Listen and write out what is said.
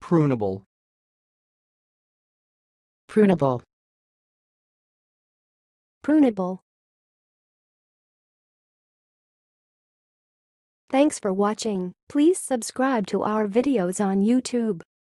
prunable, prunable, prunable. Thanks for watching. Please subscribe to our videos on YouTube.